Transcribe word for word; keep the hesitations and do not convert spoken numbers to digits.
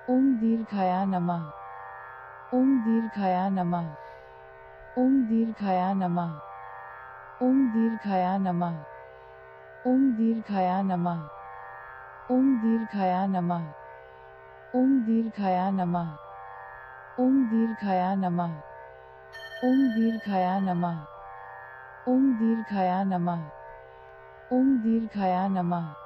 ओम दीर्घाय नमः। ओम दीर्घाय नमः। ओम दीर्घाय नमः। ओम दीर्घाय नमः। ओम दीर्घाय नमः। ओम दीर्घाय नमः। ओम दीर्घाय नमः। ओम दीर्घाय नमः। ओम दीर्घाय नमः। ओम दीर्घाय नमः। ओम दीर्घाय नमः।